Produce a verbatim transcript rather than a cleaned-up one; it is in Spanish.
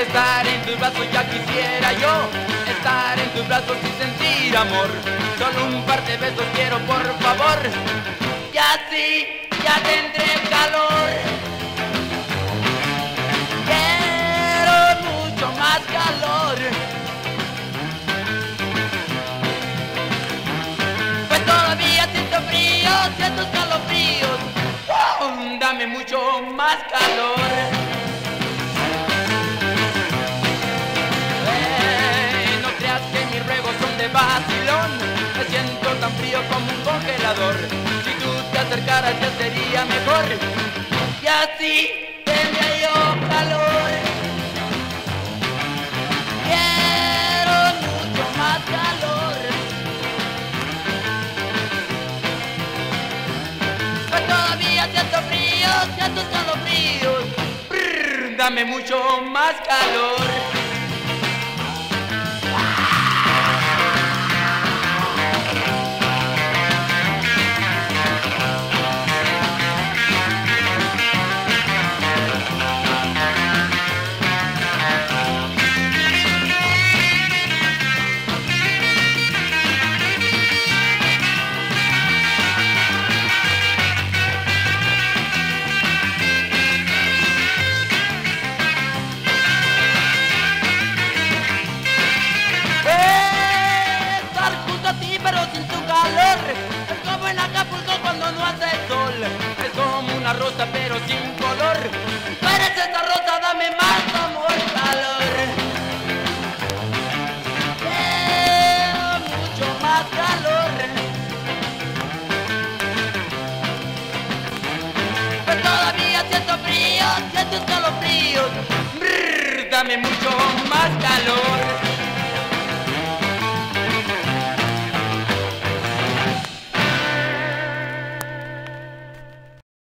Estar en tus brazos ya quisiera yo, estar en tus brazos y sentir amor. Solo un par de besos quiero, por favor, y así ya tendré calor. Quiero mucho más calor, pues todavía siento frío, siento escalofríos. ¡Oh! Dame mucho más calor. Vacilón, me siento tan frío como un congelador. Si tú te acercaras ya sería mejor, y así tendría yo calor. Quiero mucho más calor, pues todavía siento frío, siento escalofríos. Brrr, dame mucho más calor. Es como en Acapulco cuando no hace sol, es como una rosa pero sin color. Tú eres esa rosa, dame más amor, calor. Quiero mucho más calor, pues todavía siento frío, siento escalofríos. Brrr, dame mucho más calor.